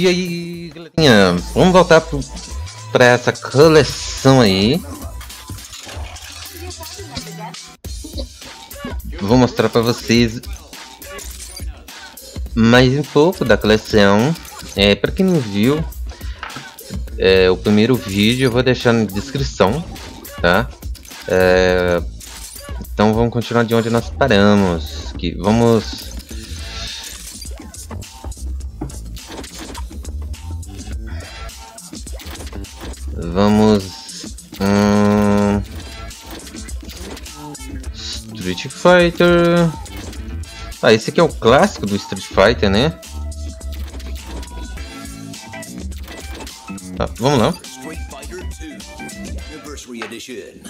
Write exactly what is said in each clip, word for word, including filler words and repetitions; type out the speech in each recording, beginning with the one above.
E aí, galerinha, vamos voltar para essa coleção aí. Vou mostrar para vocês mais um pouco da coleção. É, para quem não viu é, o primeiro vídeo, eu vou deixar na descrição, tá? É, então vamos continuar de onde nós paramos. Que vamos Vamos hum, Street Fighter. Ah, esse aqui é o clássico do Street Fighter, né? Tá, vamos lá. Street Fighter dois Anniversary Edition.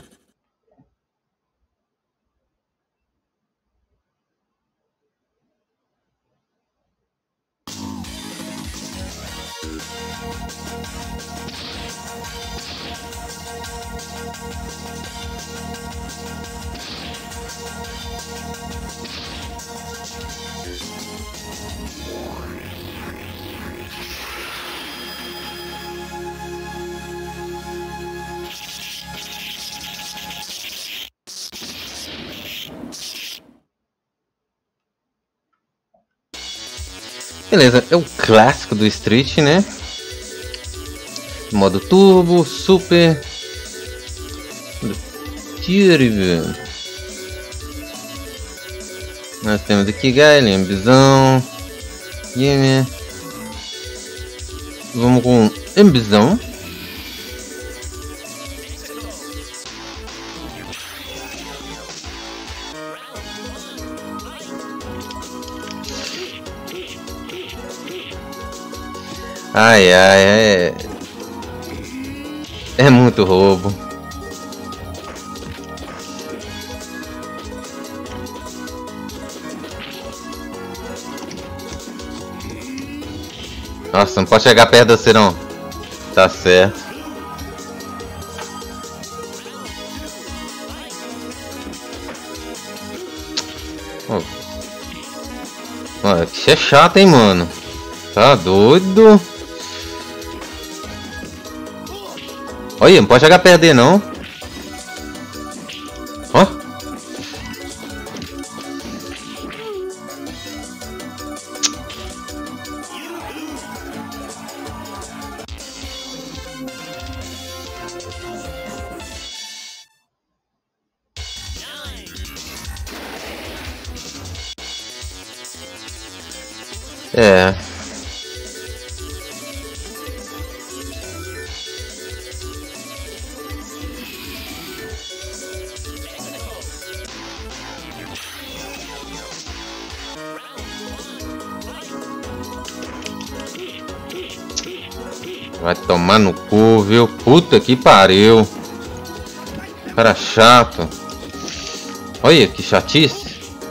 Beleza, é o clássico do Street, né? Modo turbo, super, turbo. Nós temos aqui Gaiden, Bisão, Gamer. Vamos com Ambisão. Ai, ai, é... é muito roubo. Nossa, não pode chegar perto do Serão. Tá certo. Oh. Oh, isso é chato, hein, mano. Tá doido. Olha, não pode chegar a perder não. Ó. É. Vai tomar no cu, viu? Puta que pariu. Cara chato. Olha que chatice.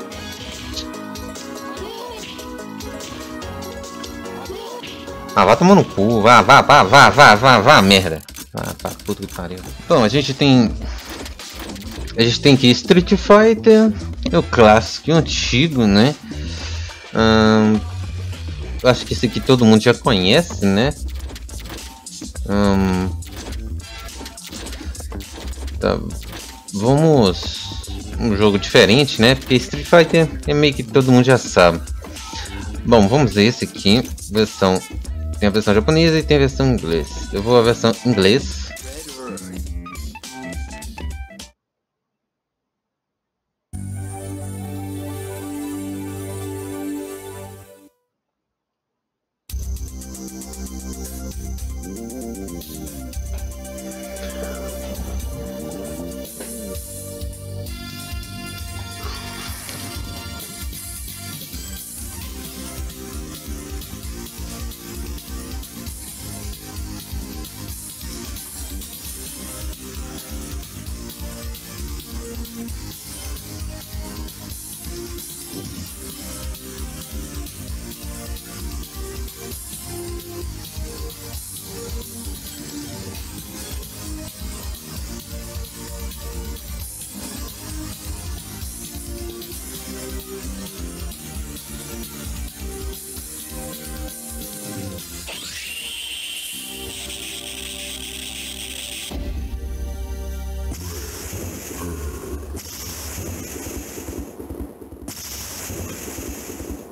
Ah, vai tomar no cu. Vá, vá, vá, vá, vá, vá, vá, merda. Ah, tá, puta que pariu. Bom, a gente tem... A gente tem aqui Street Fighter. É o clássico, o antigo, né? Hum, acho que esse aqui todo mundo já conhece, né? Hum, tá, vamos um jogo diferente, né? Porque Street Fighter é meio que todo mundo já sabe. Bom, vamos ver esse aqui. Versão tem a versão japonesa e tem a versão inglesa. Eu vou a versão inglesa.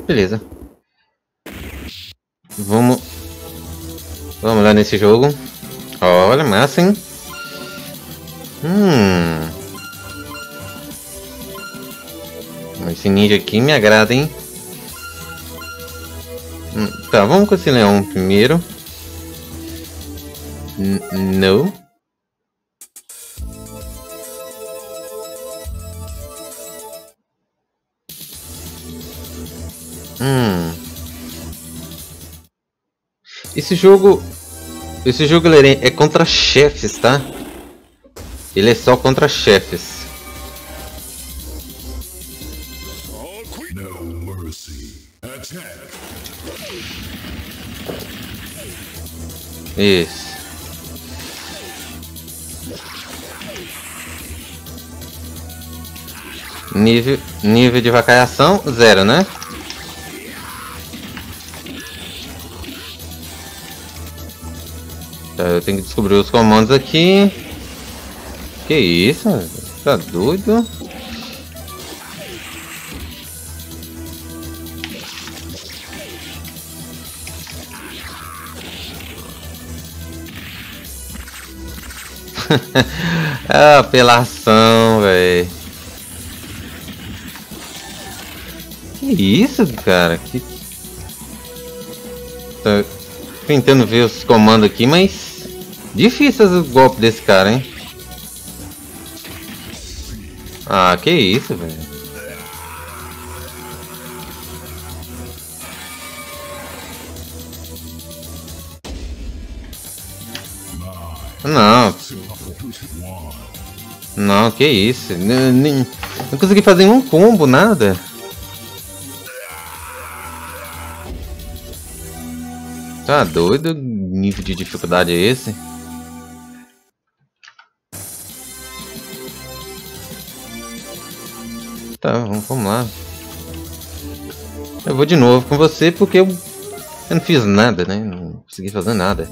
Beleza. Vamos... Vamos lá nesse jogo. Olha, massa, hein? Hum... Esse ninja aqui me agrada, hein? Hum, tá, vamos com esse leão primeiro. N não. Hum. Esse jogo... Esse jogo ele é contra chefes, tá? Ele é só contra chefes. Isso. Nível, nível de vacaiação, zero, né? Tá, eu tenho que descobrir os comandos aqui. Que isso? Tá doido? Ah, apelação, velho. Que isso, cara? Que... Tô tentando ver os comandos aqui, mas difícil o golpe desse cara, hein? Ah, que isso, velho. Não. Não, que isso. Não, nem, não consegui fazer um combo, nada. Tá doido? Nível de dificuldade é esse? Tá, vamos, vamos lá. Eu vou de novo com você porque eu, eu não fiz nada, né? Não consegui fazer nada.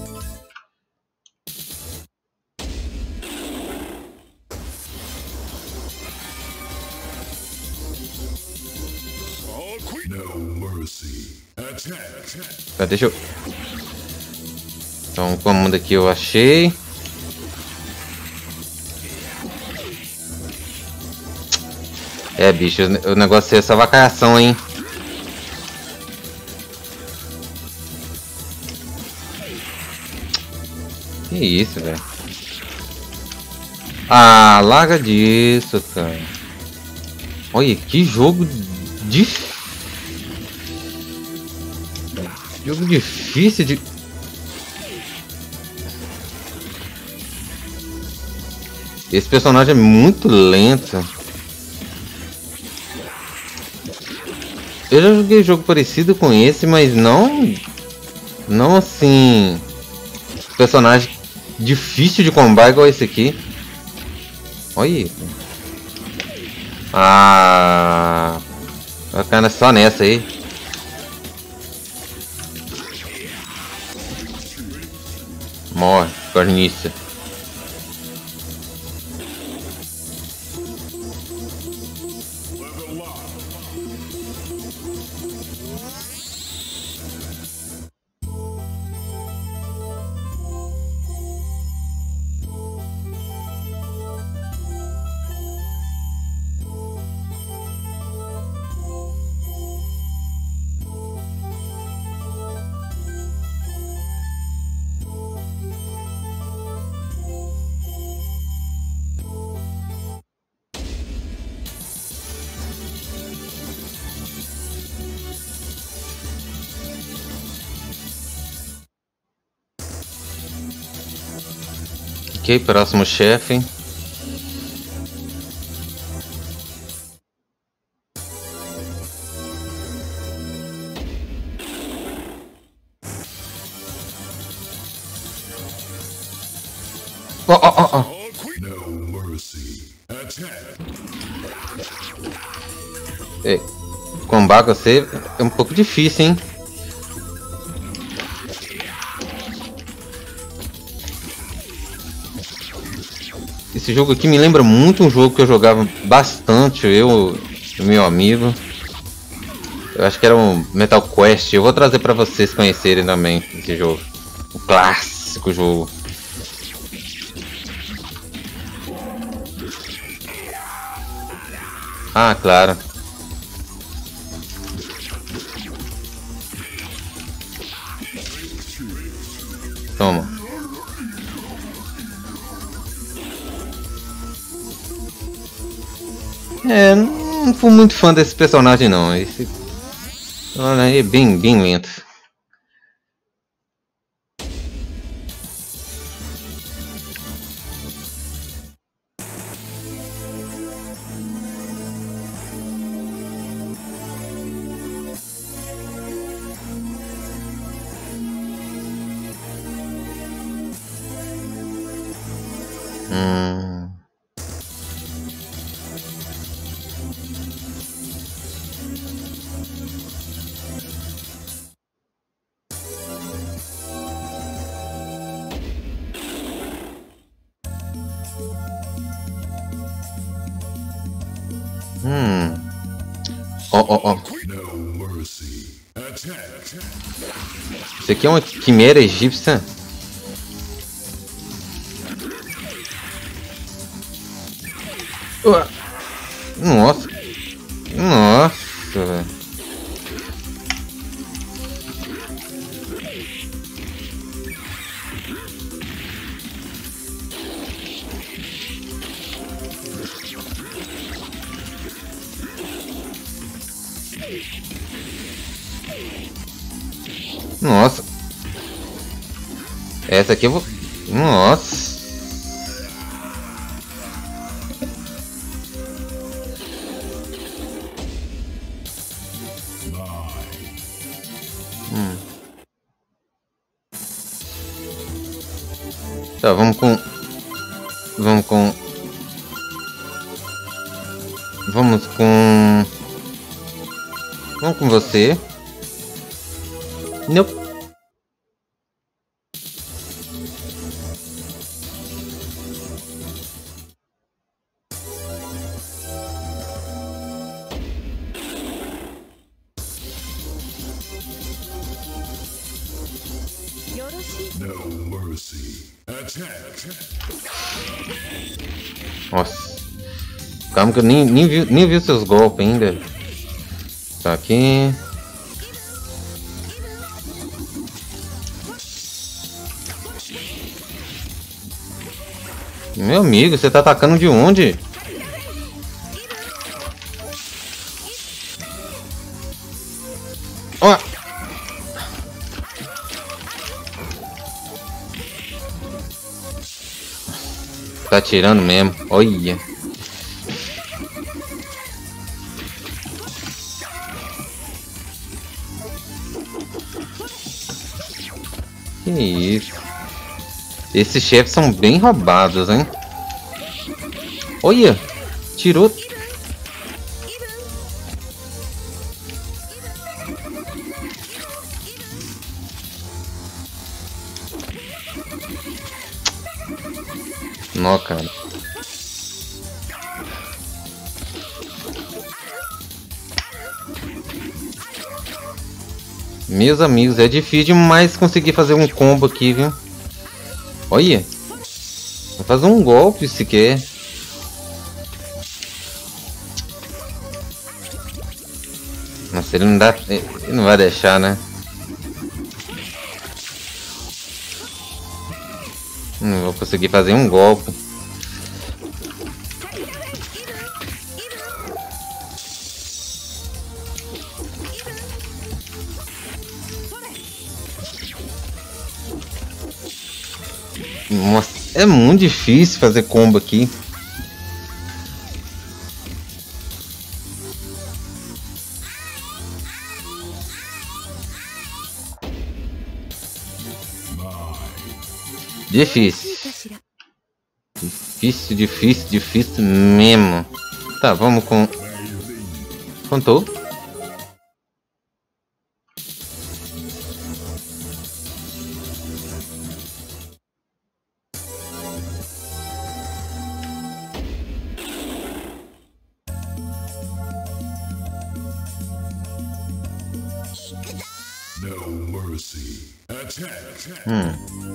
Tá, deixa eu... Então, o comando aqui eu achei. É, bicho, o negócio é essa vacaiação, hein? Que isso, velho? Ah, larga disso, cara. Olha, que jogo difícil. Jogo difícil de... Esse personagem é muito lento. Eu já joguei jogo parecido com esse, mas não... Não assim... Personagem difícil de combar igual esse aqui. Olha isso. Ah... Bacana, só nessa aí. Morre, carniça. Ok, próximo chefe. Oh, oh, oh, oh. É, combar com você é um pouco difícil, hein? Esse jogo aqui me lembra muito um jogo que eu jogava bastante, eu e meu amigo. Eu acho que era um Metal Quest. Eu vou trazer pra vocês conhecerem também esse jogo. O clássico jogo. Ah, claro. Toma. É, não fui muito fã desse personagem não. Esse personagem é bem, bem lento. Hum. Hum. Ó, ó, ó. Isso aqui é uma quimera egípcia. Nossa. Nossa, velho. Nossa. Essa aqui eu vou... Nossa. Hum. Tá, vamos com... Vamos com... Vamos com... Vamos com você. Nope. Nossa. Calma que eu nem, nem, vi, nem vi os seus golpes ainda. Tá aqui. Meu amigo, você tá atacando de onde? Ó. Tá atirando mesmo. Olha. Que isso? Esses chefes são bem roubados, hein? Olha! Tirou. Não, cara. Meus amigos, é difícil demais conseguir fazer um combo aqui, viu? Olha! Vou fazer um golpe sequer. Nossa, ele não dá. Ele não vai deixar, né? Não vou conseguir fazer um golpe. Nossa, é muito difícil fazer combo aqui. Difícil. Difícil, difícil, difícil mesmo. Tá, vamos com... Contou? Hum.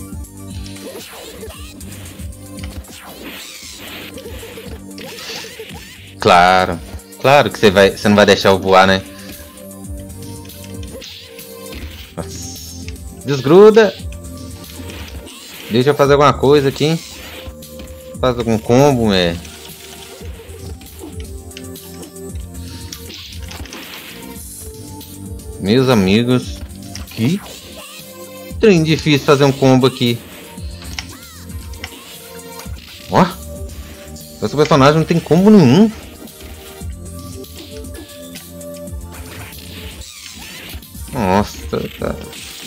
Claro, claro que você vai, você não vai deixar eu voar, né? Nossa. Desgruda. Deixa eu fazer alguma coisa aqui. Faz algum combo, é. Meus amigos, que trem difícil fazer um combo aqui. Ó, esse personagem não tem combo nenhum. Nossa, cara.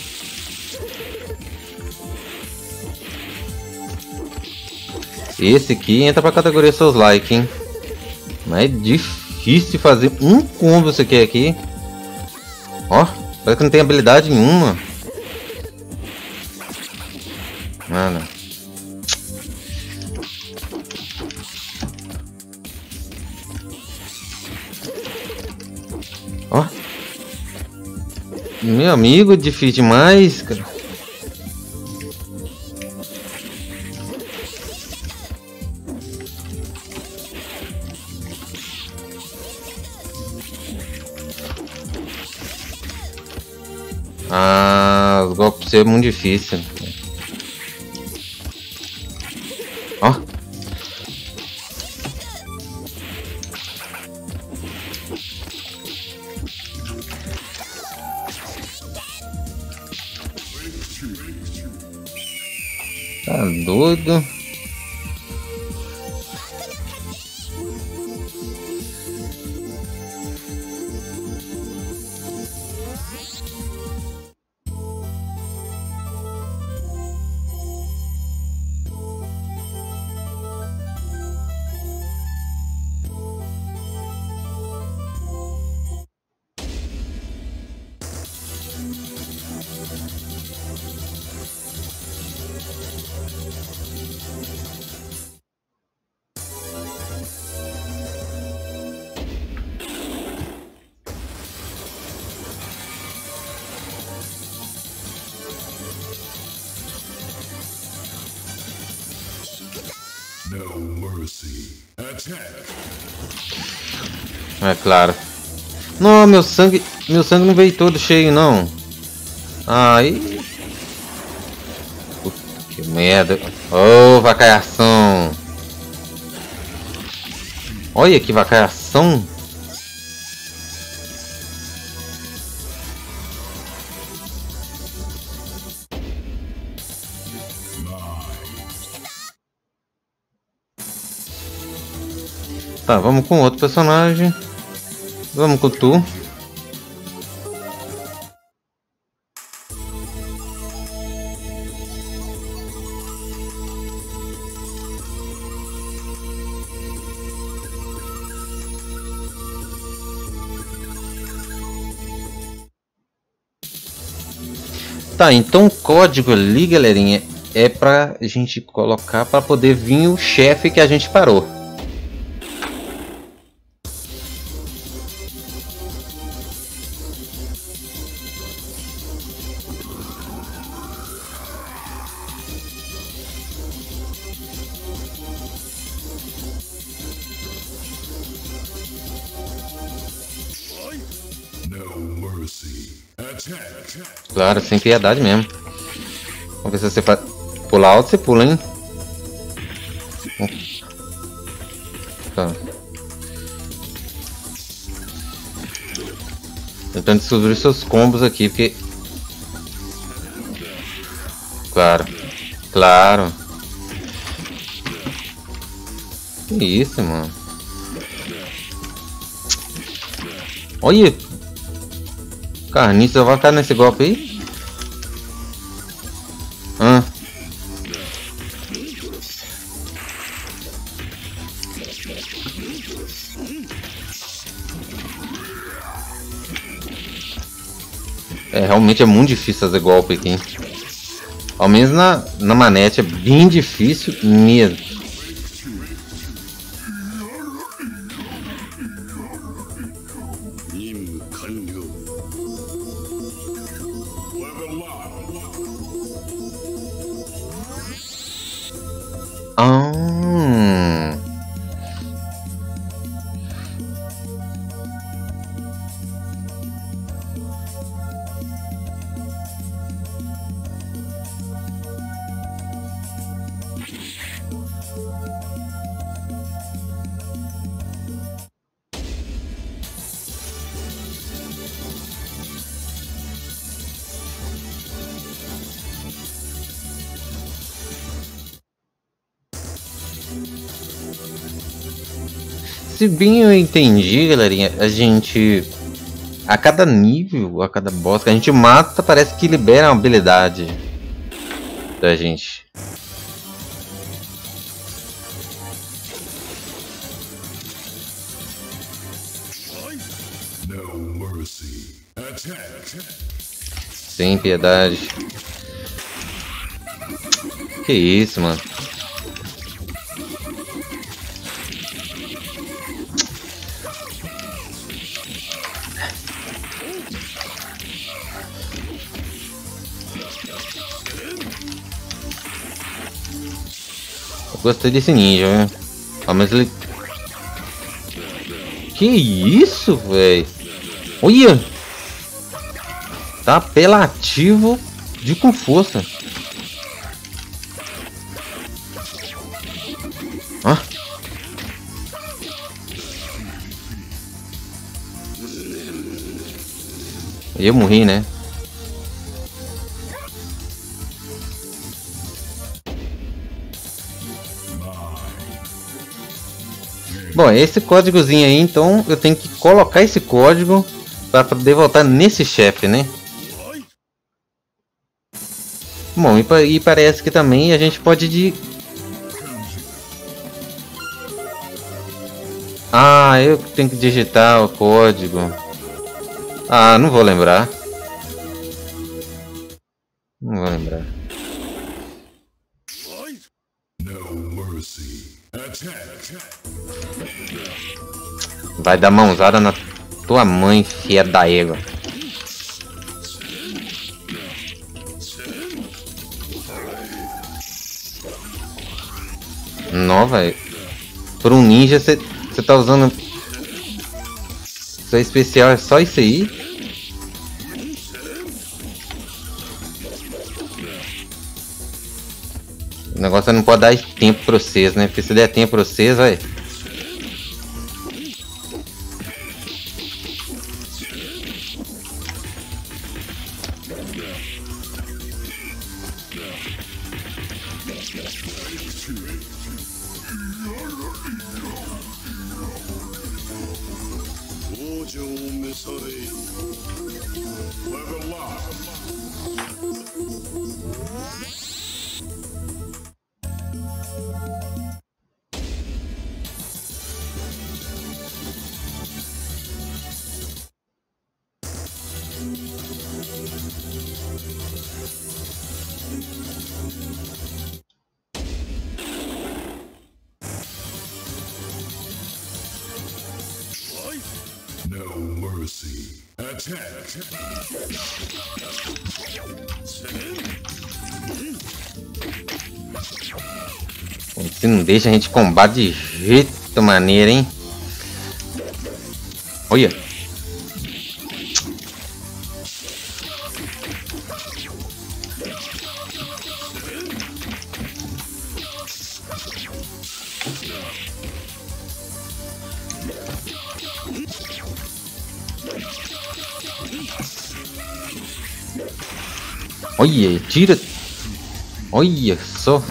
Esse aqui entra pra categoria seus likes, hein? Mas é difícil fazer um combo isso aqui aqui. Ó, parece que não tem habilidade nenhuma. Mano. Ó. Meu amigo, difícil demais, cara. Ah, os golpes é muito difícil. Ó. Tá doido. É claro. Não, meu sangue, meu sangue não veio todo cheio não. Aí. Puta que merda. Ô, oh, vacaiação. Olha que vacaiação. Tá, vamos com outro personagem. Vamos com tu. Tá, então o código ali, galerinha, é pra gente colocar pra poder vir o chefe que a gente parou. Claro, sem piedade mesmo. Vamos ver se você faz... Pular alto, você pula, hein? Tá. Tentando descobrir seus combos aqui, porque... Claro. Claro. Que isso, mano. Olha! Carniça vai ficar nesse golpe aí? Ah. É, realmente é muito difícil fazer golpe aqui. Ao menos na, na manete é bem difícil mesmo. se bem eu entendi, galerinha, a gente... A cada nível, a cada boss que a gente mata, parece que libera uma habilidade da gente. Sem piedade. Que isso, mano. Eu gostei desse ninja, né? Ah, mas ele... Que isso, velho? Olha! Tá apelativo de com força. Ah. Eu morri, né? Bom, esse códigozinho aí, então eu tenho que colocar esse código para poder voltar nesse chefe, né? Bom, e, e parece que também a gente pode de... Ah, eu tenho que digitar o código. Ah, não vou lembrar. Não vou lembrar. Vai dar mãozada na tua mãe, filha da égua. Não, velho. Por um ninja, você tá usando... Seu especial é só isso aí? O negócio não pode dar tempo pra vocês, né? Porque se der tempo pra vocês, vai. Se não deixa a gente combate de jeito maneiro, hein? Olha. Olha, tira. Olha só.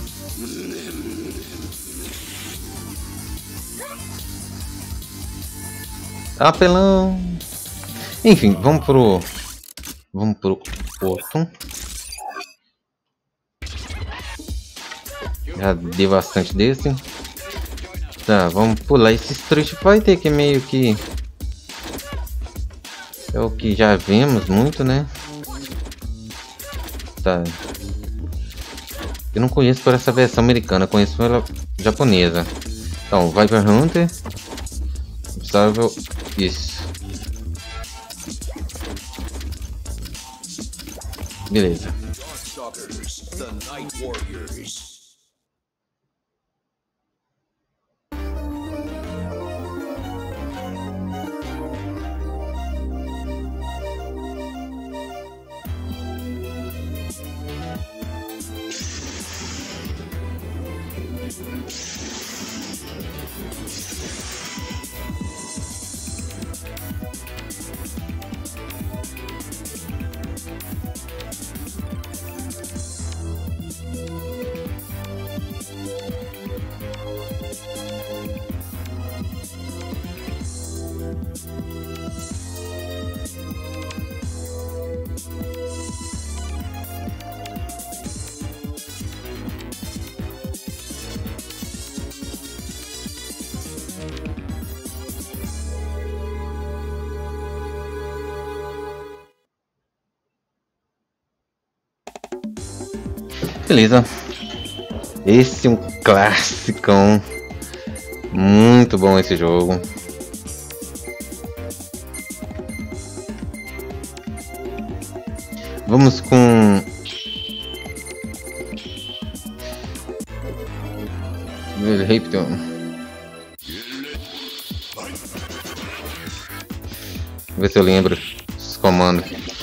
Apelão. Enfim, vamos pro... Vamos pro outro. Já dei bastante desse. Tá, vamos pular esse Street Fighter que meio que... É o que já vemos muito, né? Tá. Eu não conheço por essa versão americana, eu conheço pela japonesa. Então, Viper Hunter. Observe isso. Beleza. Darkstalkers, the Night Warriors. Beleza. Esse é um classicão. Muito bom esse jogo. Vamos com... Velriptor. Vou ver se eu lembro os comandos.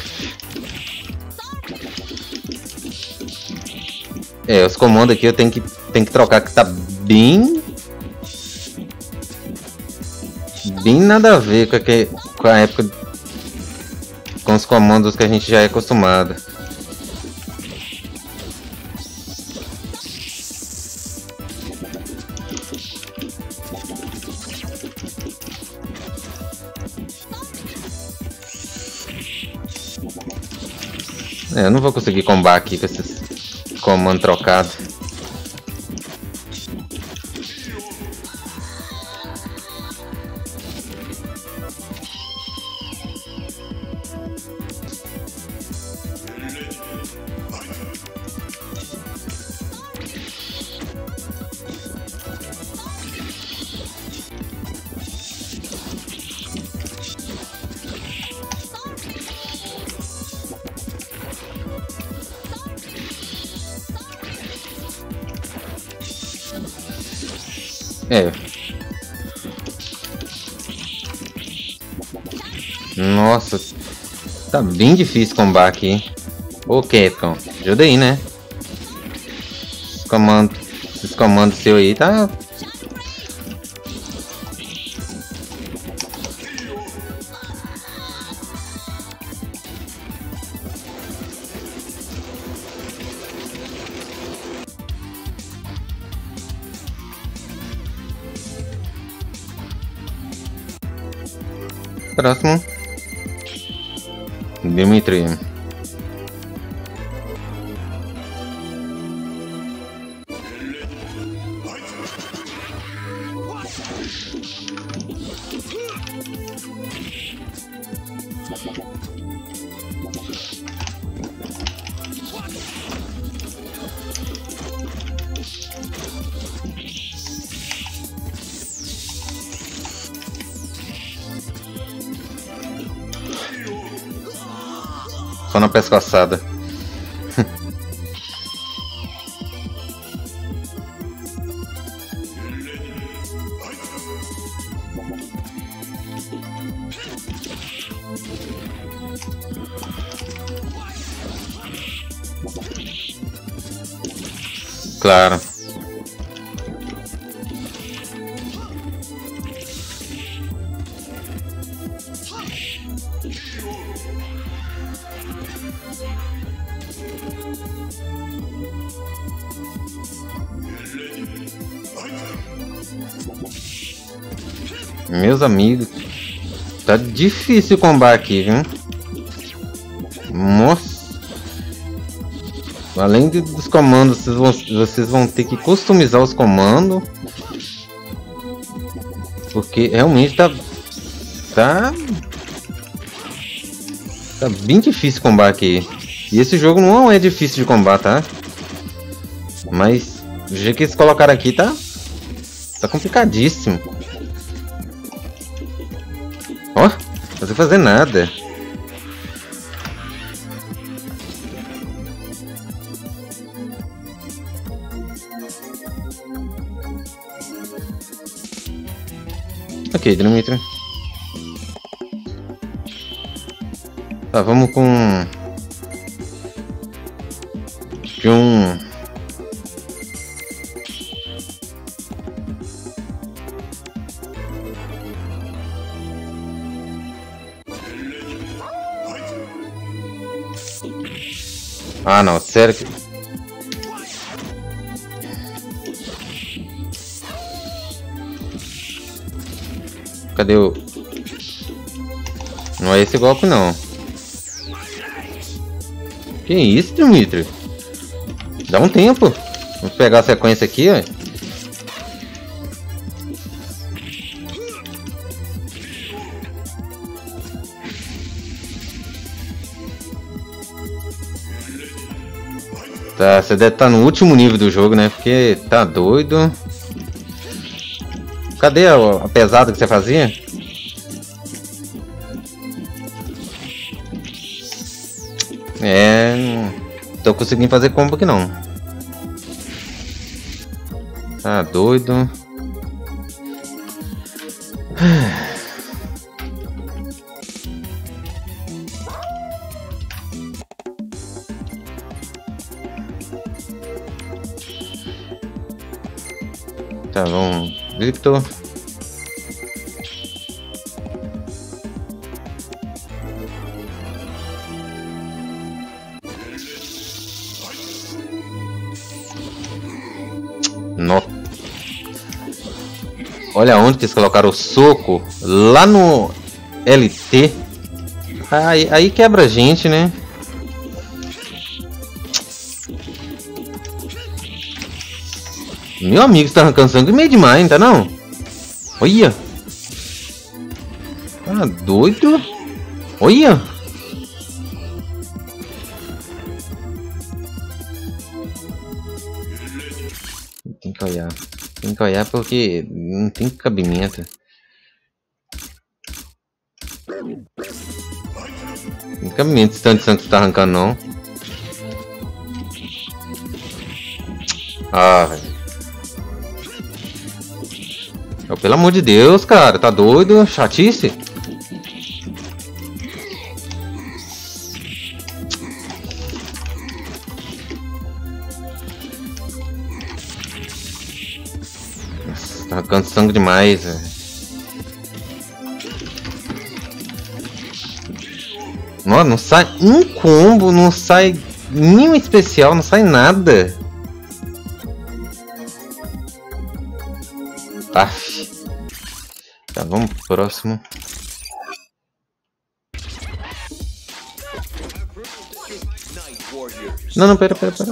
É, os comandos aqui eu tenho que, tenho que trocar, que tá bem... Bem nada a ver com a, que, com a época... Com os comandos que a gente já é acostumado. É, eu não vou conseguir combar aqui com esses comandos trocados. É. Nossa, tá bem difícil combar aqui. Ô Capcom, ajuda aí, né? Esses comandos, esses comandos seus aí tá... Próximo. Dimitri. Só na pescoçada. Claro. Meus amigos, tá difícil o combate aqui, viu? Nossa. Além de, dos comandos, vocês vão, vocês vão ter que customizar os comandos. Porque realmente tá... Tá... Tá bem difícil o combate aqui. E esse jogo não é difícil de combate, tá? Mas o jeito que eles colocaram aqui tá... Tá complicadíssimo. Ó, oh, não consigo fazer nada. Ok, Dimitri. Tá, vamos com... De um... Ah, não, sério que... Cadê o... Não é esse golpe, não. Que isso, Dimitri? Dá um tempo. Vamos pegar a sequência aqui, ó. Tá, você deve estar no último nível do jogo, né? Porque tá doido. Cadê a, a pesada que você fazia? É... Não tô conseguindo fazer combo aqui não. Tá doido. Tá bom, Victor. Nossa. Olha onde que eles colocaram o soco. Lá no L T. Aí, aí quebra a gente, né? Meu amigo, você tá arrancando sangue meio demais, não tá não? Olha! Tá doido? Olha! Tem que olhar. Tem que olhar porque não tem cabimento. Não tem cabimento esse tanto de sangue que você tá arrancando, não. Ah, velho. Oh, pelo amor de Deus, cara, tá doido? Chatice? Nossa, tá arrancando sangue demais, velho. Não, não sai um combo, não sai nenhum especial, não sai nada. Aff. Tá, vamos pro próximo. Não, não, pera, pera, pera.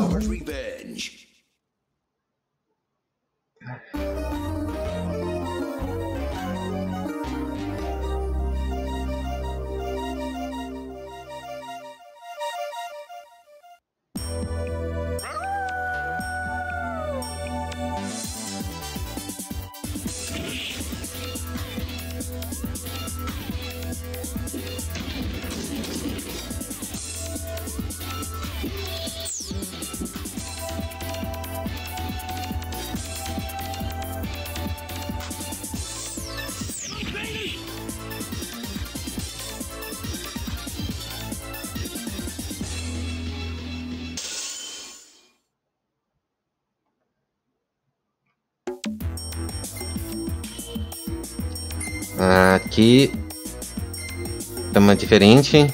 Aqui tá uma diferente.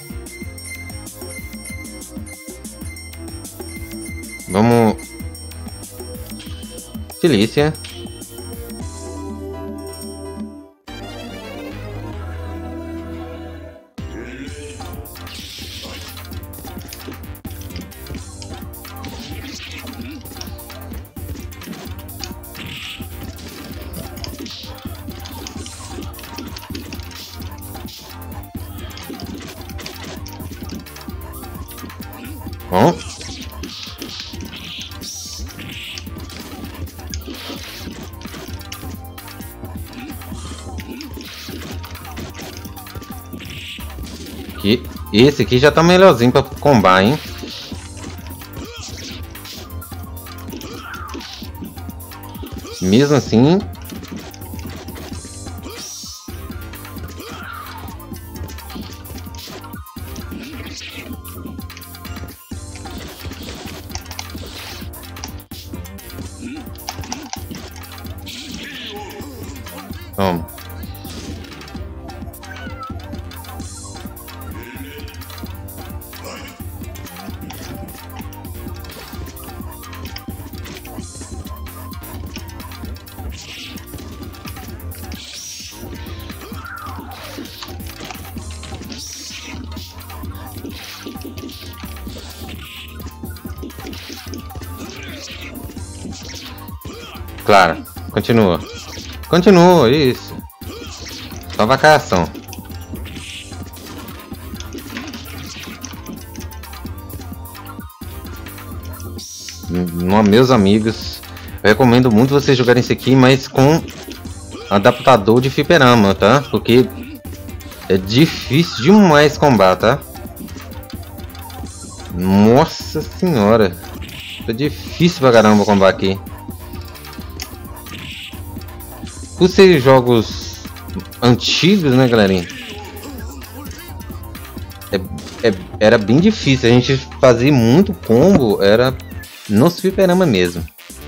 Vamos. Felícia. Bom. Aqui, esse aqui já tá melhorzinho pra combar, hein? Mesmo assim. Toma. Claro, continua. Continua, isso. Só vacação. Não, meus amigos, eu recomendo muito vocês jogarem isso aqui, mas com adaptador de fliperama, tá? Porque é difícil demais combar, tá? Nossa senhora, é difícil pra caramba combar aqui. Por ser jogos antigos, né, galerinha? É, é, era bem difícil, a gente fazia muito combo, era no fliperama mesmo.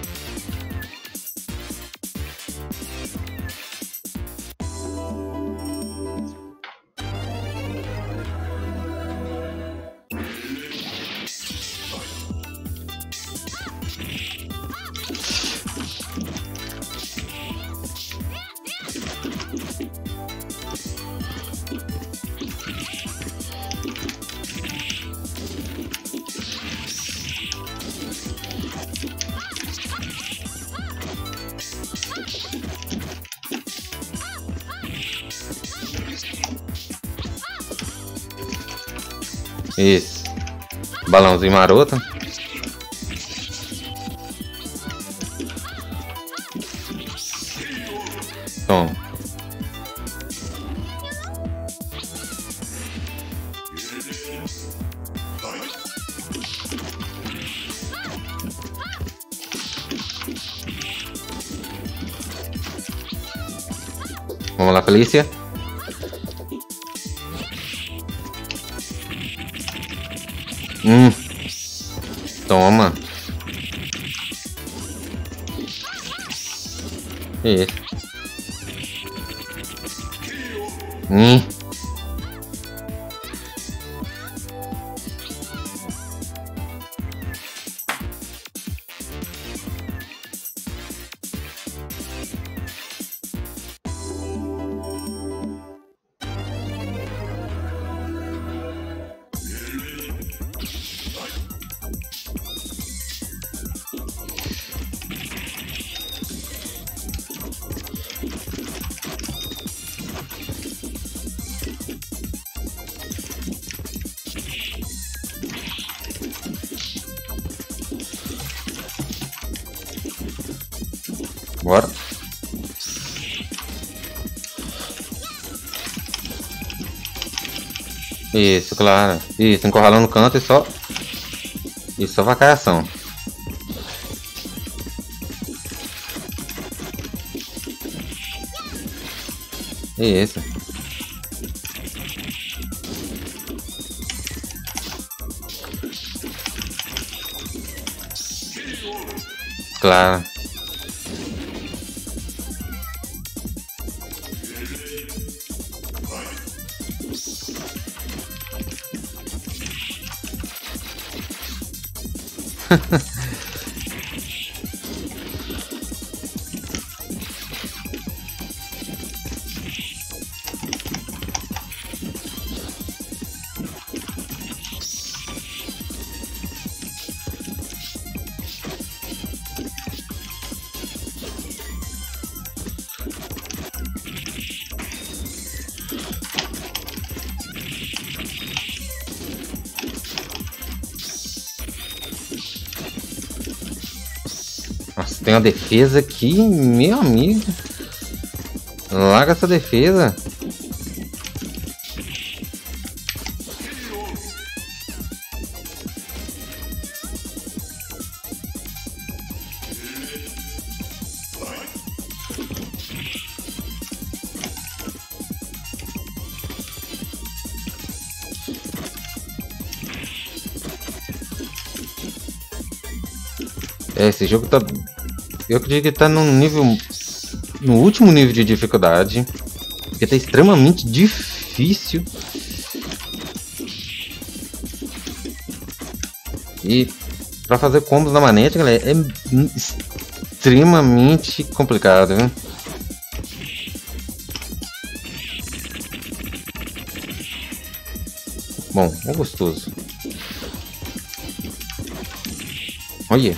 Isso. Balãozinho maroto. Toma. Vamos lá, Felícia. Hum. Toma. Isso. Hum. Bora. Isso, claro. Isso, encurralando no canto e só... E só vacaiação. Isso. Claro. Nossa, tem uma defesa aqui, meu amigo. Larga essa defesa. É, esse jogo tá... Eu acredito que tá no nível... No último nível de dificuldade. Porque tá extremamente difícil. E pra fazer combos na manete, galera, é extremamente complicado, viu? Bom, é gostoso. Olha.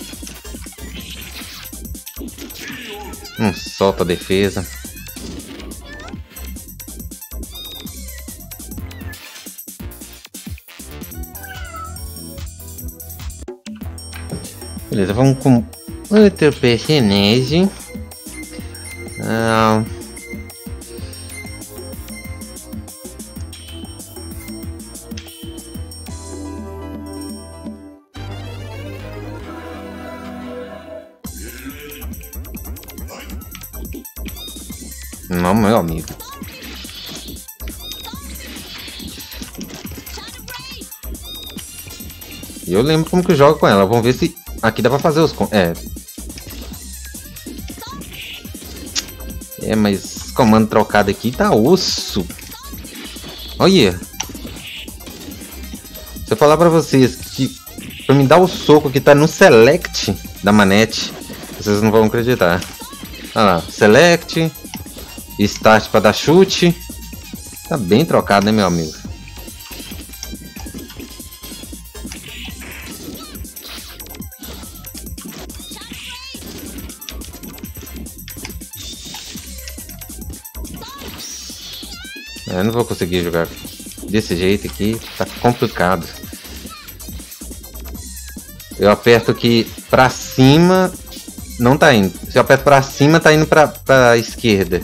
Hum, solta a defesa. Beleza, vamos com outro personagem. Ah... Não, meu amigo. Eu lembro como que eu jogo com ela. Vamos ver se aqui dá pra fazer os... É. É, mas comando trocado aqui tá osso. Olha. Se eu falar pra vocês que pra me dar o soco que tá no select da manete, vocês não vão acreditar. Olha lá, select, start pra dar chute. Tá bem trocado, né, meu amigo? Eu não vou conseguir jogar desse jeito aqui, tá complicado. Eu aperto aqui pra cima, não tá indo. Se eu aperto pra cima, tá indo pra, pra esquerda.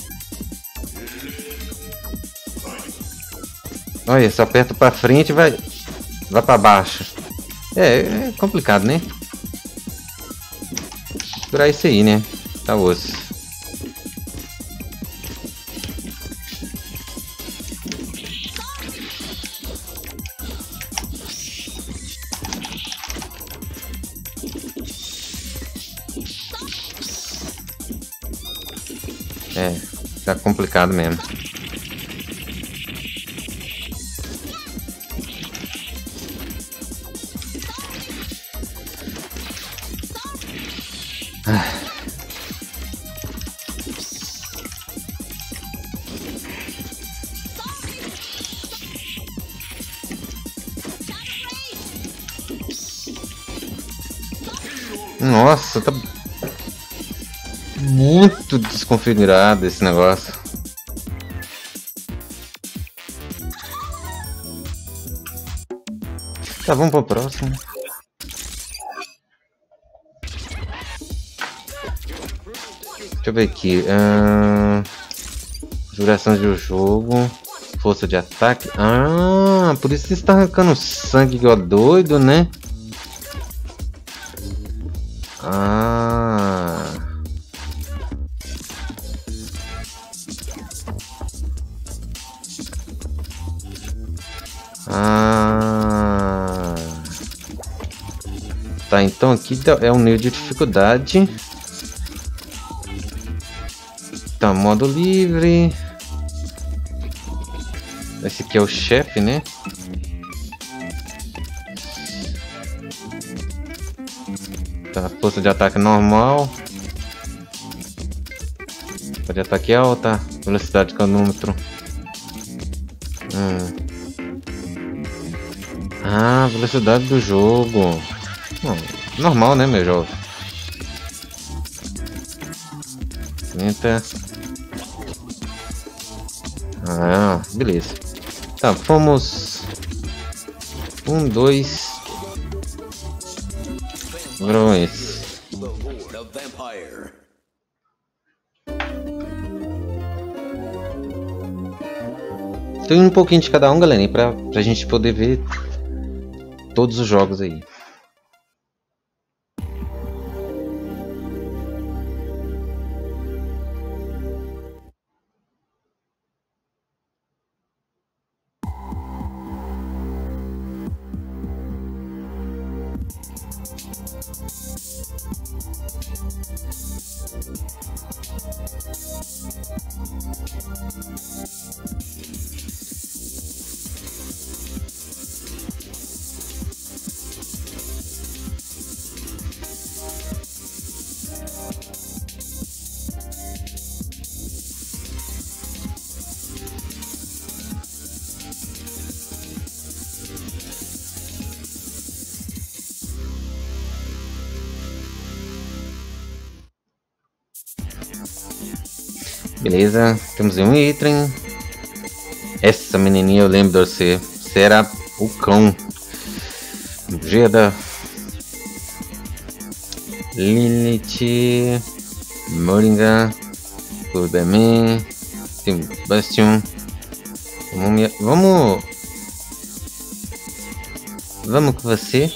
Olha, se eu aperto pra frente, vai, vai pra baixo. É, é complicado, né? Segurar isso aí, né? Tá osso. É, tá complicado mesmo. Ah. Nossa, tá muito desconfigurado esse negócio. Tá, vamos pro próximo. Deixa eu ver aqui. Uh... Duração do jogo. Força de ataque. Ah, por isso que você tá arrancando sangue igual doido, né? Ah. Ah. Tá, então aqui é um nível de dificuldade. Tá, modo livre. Esse aqui é o chefe, né? Tá, força de ataque normal. Força de ataque alta. Velocidade cronômetro. Hum. Ah, velocidade do jogo. Hum, normal, né, meu jovem? trinta. Ah, beleza. Tá, fomos. Um, dois. Drões. Tem um pouquinho de cada um, galera, pra, pra gente poder ver todos os jogos aí. Beleza, temos um item. Essa menininha eu lembro de você. Você era o cão. Geda. Lilith, Moringa, Turbeman, tem Bastion. Vamos, vamos, vamos com você.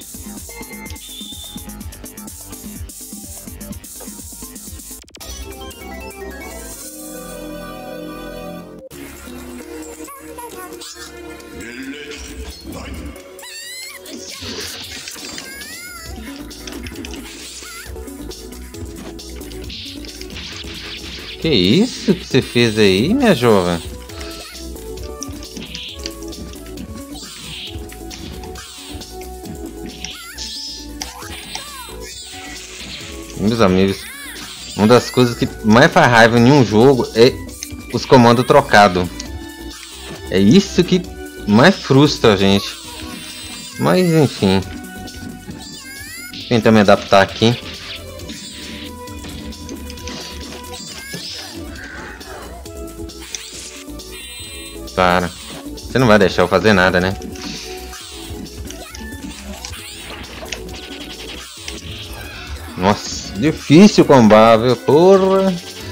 Que isso que você fez aí, minha jovem? Meus amigos, uma das coisas que mais faz raiva em um jogo é os comandos trocados. É isso que mais frustra a gente. Mas enfim, vou tentar me adaptar aqui. Para, você não vai deixar eu fazer nada, né? Nossa, difícil combar, viu? Porra.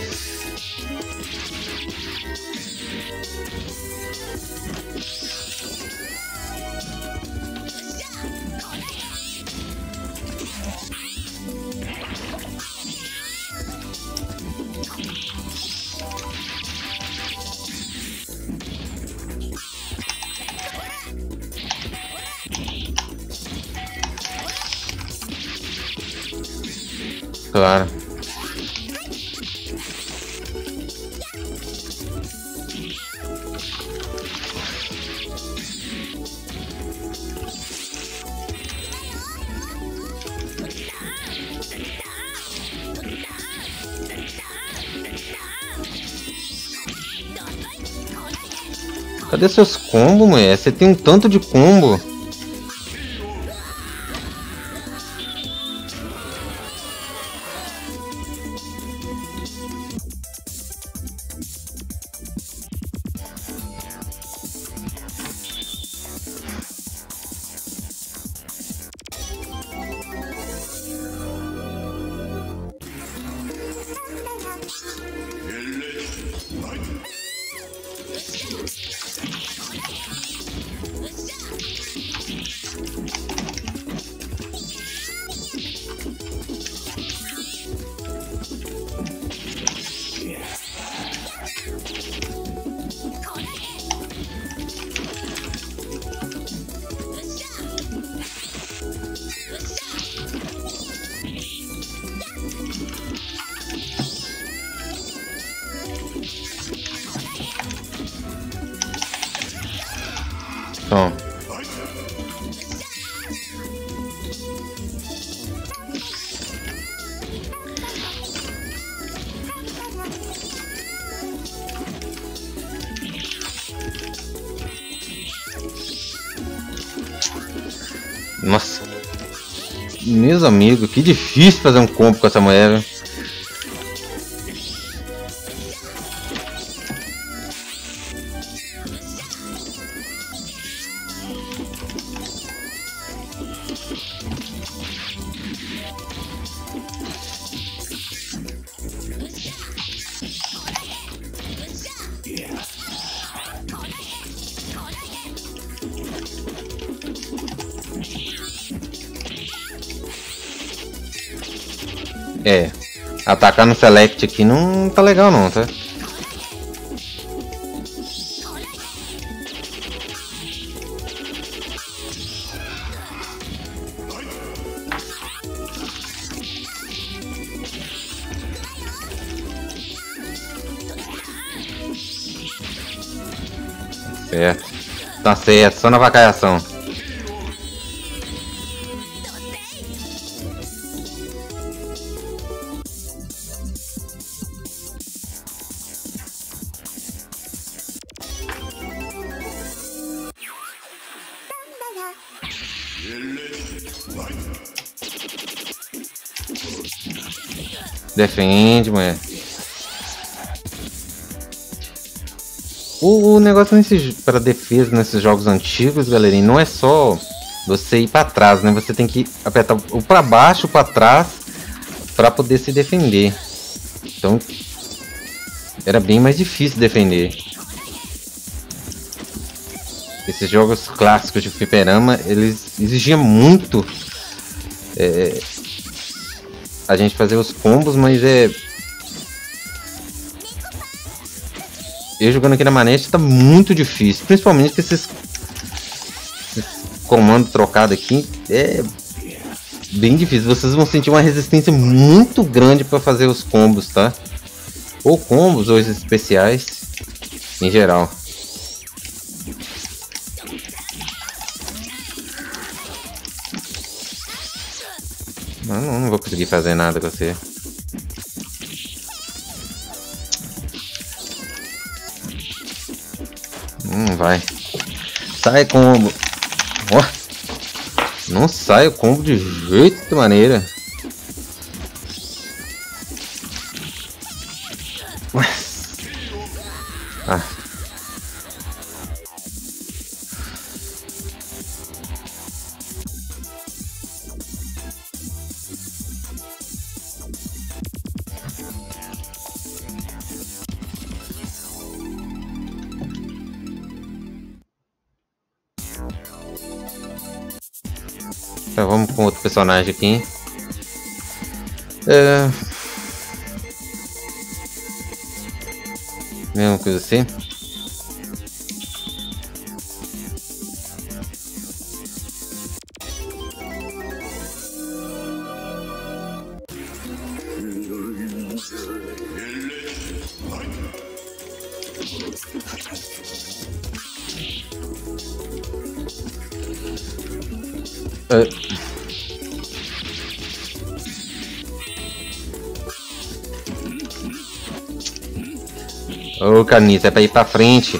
Claro. Cadê seus combos, mulher? Você tem um tanto de combo. Então. Nossa, meus amigos, que difícil fazer um combo com essa mulher, viu? É, atacar no select aqui não tá legal não, tá? Certo, tá certo, só na vacaiação. Defende, mulher. O, o negócio nesse, para defesa nesses jogos antigos, galerinha, não é só você ir para trás, né? Você tem que apertar o para baixo, para trás, para poder se defender. Então era bem mais difícil defender. Esses jogos clássicos de fliperama, eles exigiam muito é, a gente fazer os combos, mas é... Eu jogando aqui na manete tá muito difícil, principalmente com esses, esses comandos trocados aqui, é bem difícil. Vocês vão sentir uma resistência muito grande para fazer os combos, tá? Ou combos, ou os especiais, em geral. Não, não, não vou conseguir fazer nada com você. Hum, vai. Sai combo. Ó. Não sai o combo de jeito de maneira. Ah. Então, vamos com outro personagem aqui. É... Mesma coisa assim. É... Ô, Canita, é pra ir pra frente.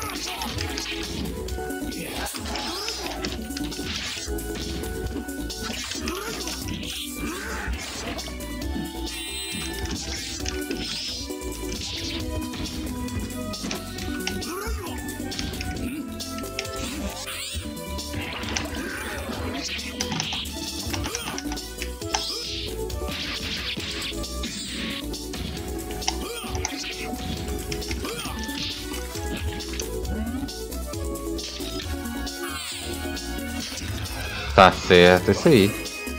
Tá certo, isso aí.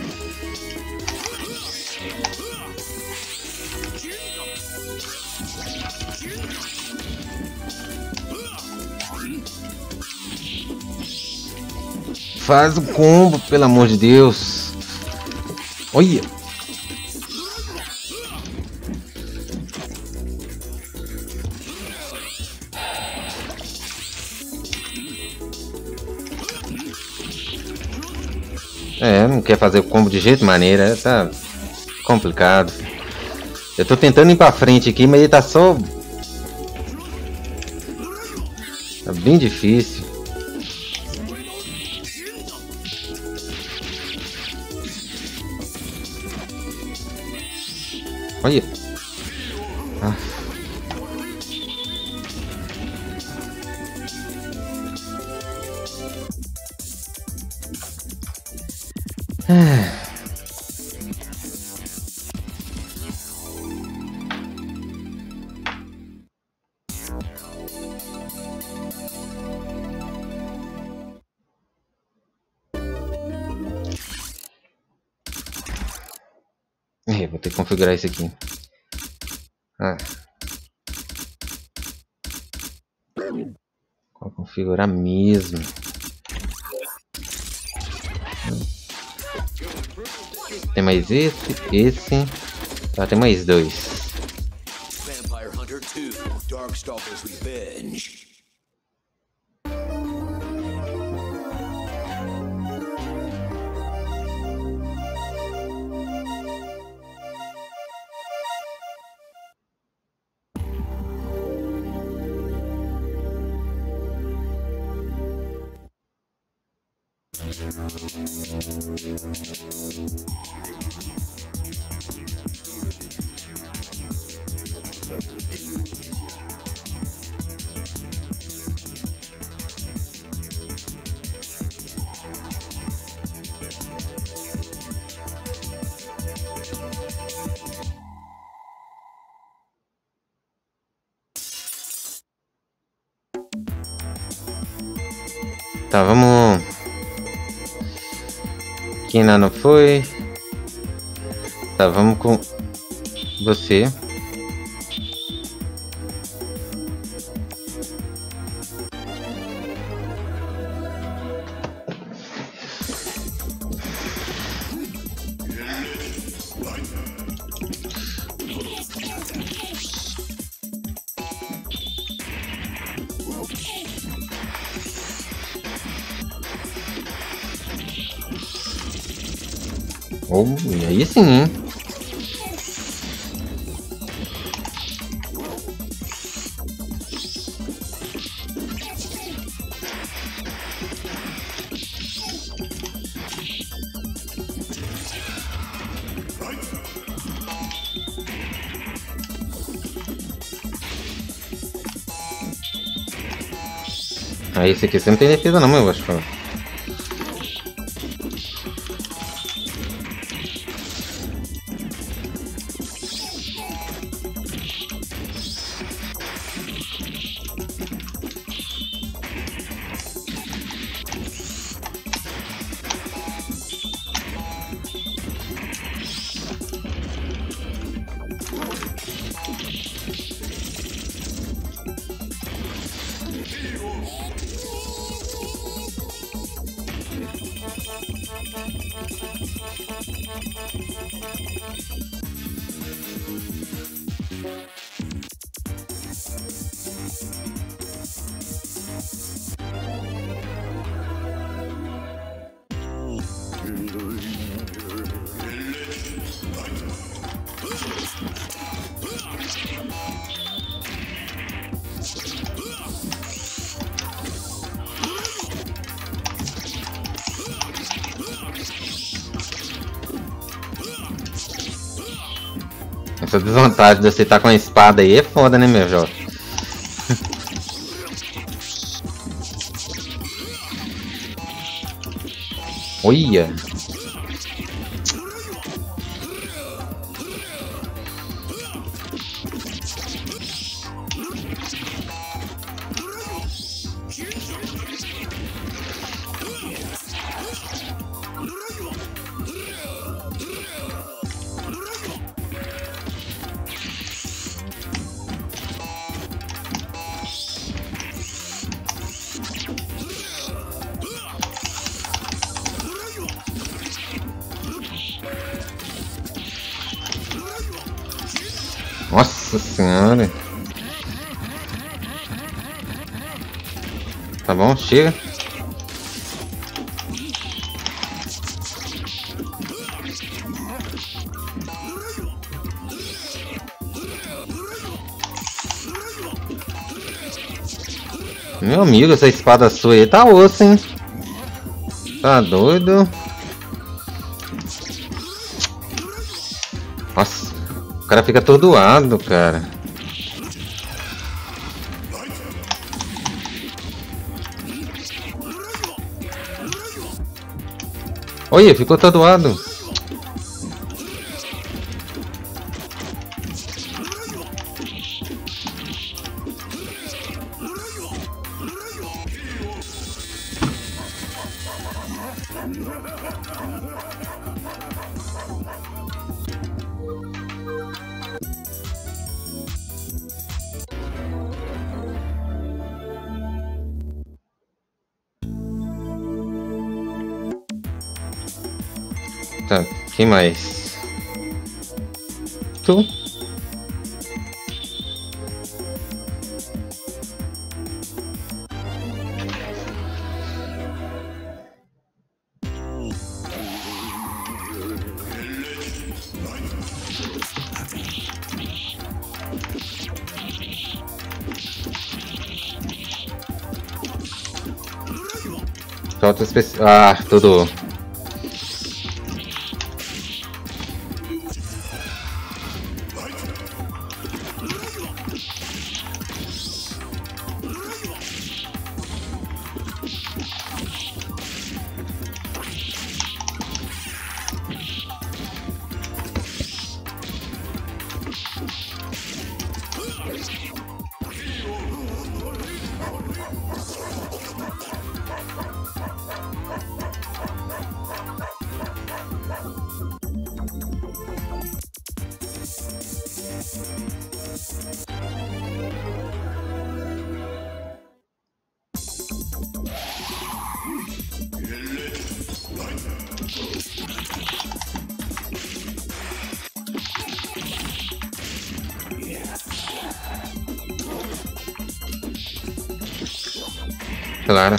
Faz o combo, pelo amor de Deus. Olha. É, não quer fazer o combo de jeito maneira, tá complicado. Eu tô tentando ir pra frente aqui, mas ele tá só... Tá bem difícil. Olha. Ah. Ah. É, vou ter que configurar isso aqui. Ah. Vou configurar mesmo. Tem mais esse, esse. Tá, tem mais dois. Vampire Hunter dois, Darkstalker's Revenge. Tá, vamos... Aqui ainda não foi. Tá, vamos com você. Oh, e aí sim, hein? Aí esse aqui você não tem defesa não, meu, eu acho. Essa desvantagem de você estar com a espada aí é foda, né, meu jovem? Olha! Nossa senhora. Tá bom, chega. Meu amigo, essa espada sua aí tá osso, hein? Tá doido? Nossa. O cara fica atordoado, cara. Olha, ficou atordoado. Tá, quem mais? Tu? Solta especial. Ah, tudo. Claro.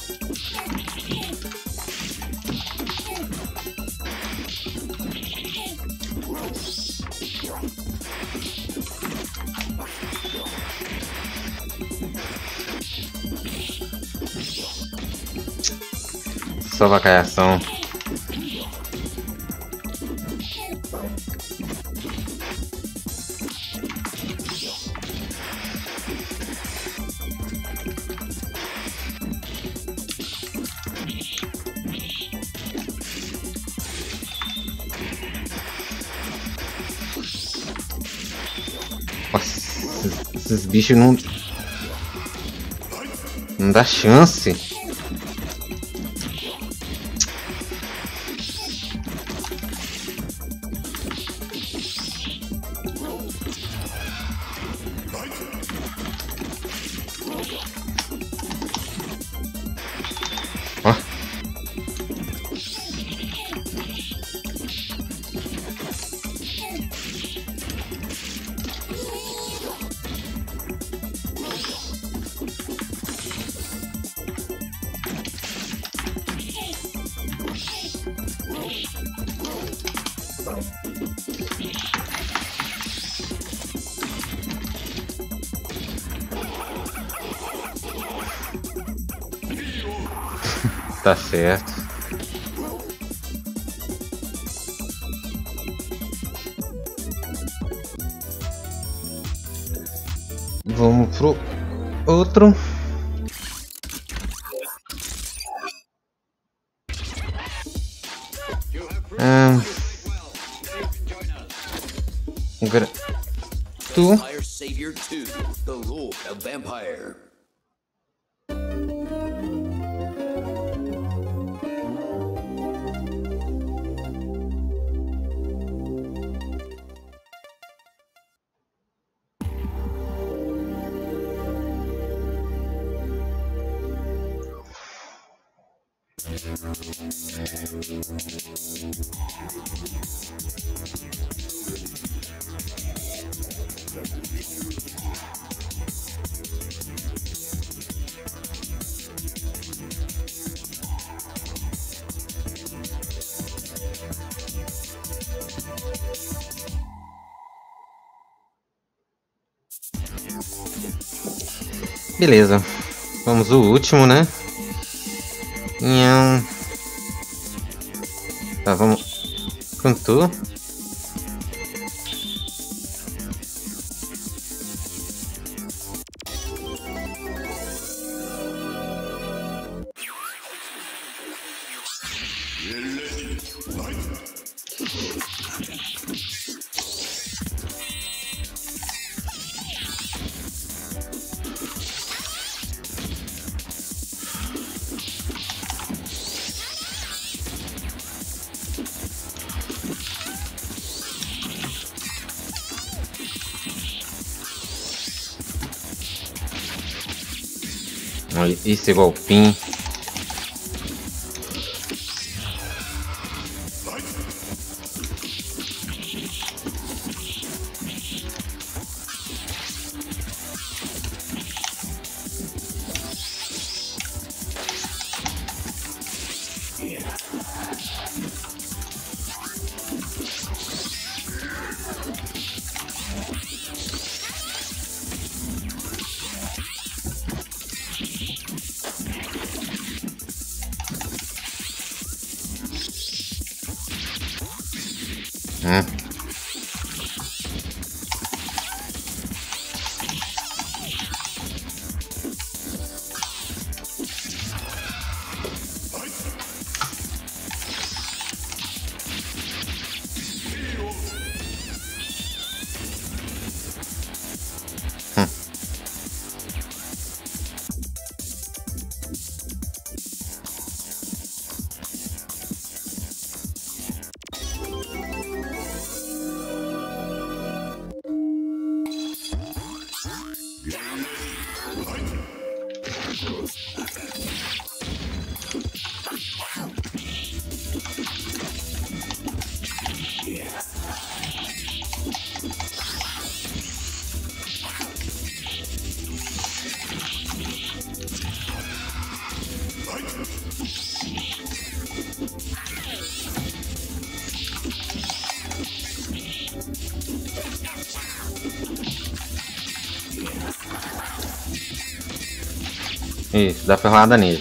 Só vacaiação. Nossa, esses, esses bichos não... Não dá chance. Ó. Tá certo. Vamos pro outro. Ah, gra... Tu? Vampire Savior two, The Lord of Vampire. Beleza. Vamos o último, né? Nham. Tá, vamos com tu. Olha, esse golpinho. Hum. Hum. Isso, dá ferrada nele.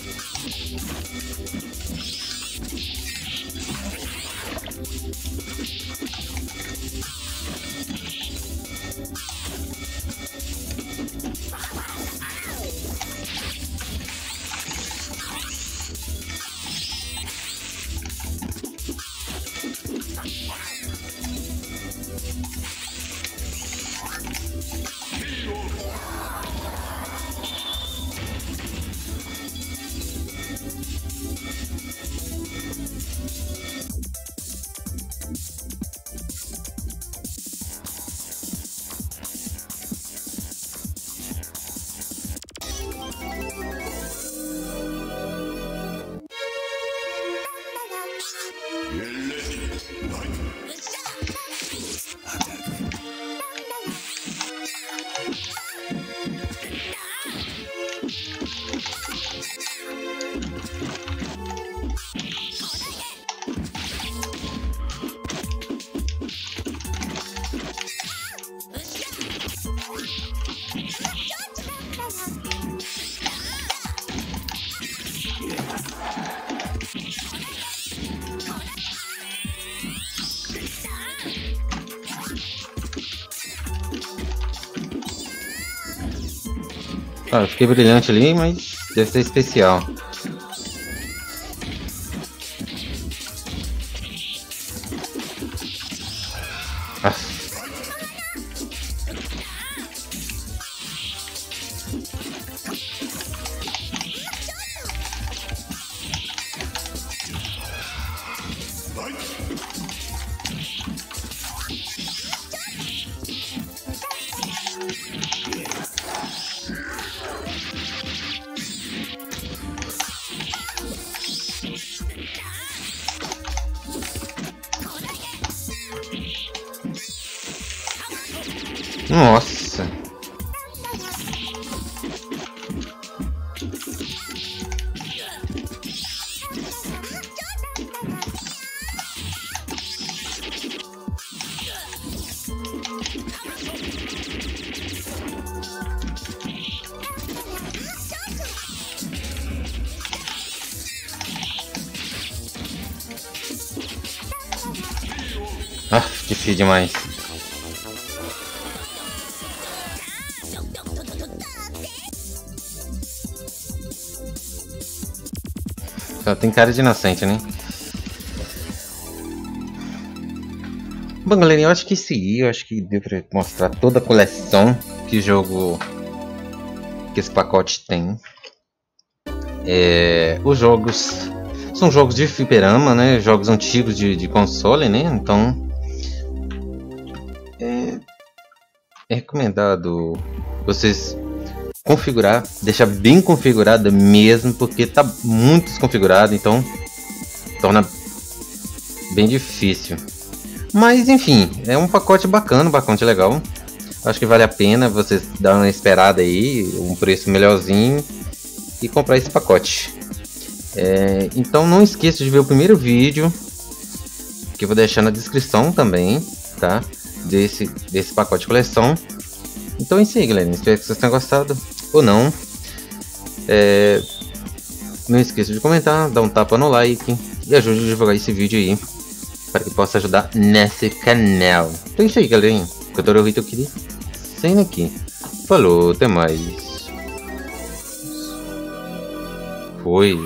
Ah, eu fiquei brilhante ali, mas deve ser especial. Ah. Nossa. Ah, difícil demais. Só tem cara de inocente, né? Bom, galerinha, eu acho que esse aí, eu acho que deu pra mostrar toda a coleção que o jogo, que esse pacote tem. É, os jogos são jogos de fliperama, né? Jogos antigos de, de console, né? Então é, é recomendado vocês configurar, deixar bem configurado mesmo, porque tá muito desconfigurado, então torna bem difícil. Mas enfim, é um pacote bacana, um pacote legal. Acho que vale a pena vocês dar uma esperada aí, um preço melhorzinho e comprar esse pacote. É, então não esqueça de ver o primeiro vídeo, que eu vou deixar na descrição também, tá? Desse, desse pacote de coleção. Então é isso aí, galera. Espero que vocês tenham gostado ou não. É, não esqueça de comentar, dar um tapa no like e ajude a divulgar esse vídeo aí, para que possa ajudar nesse canal. Então é isso aí, galerinha. Que eu tô eu queria saindo aqui. Falou, até mais. Foi.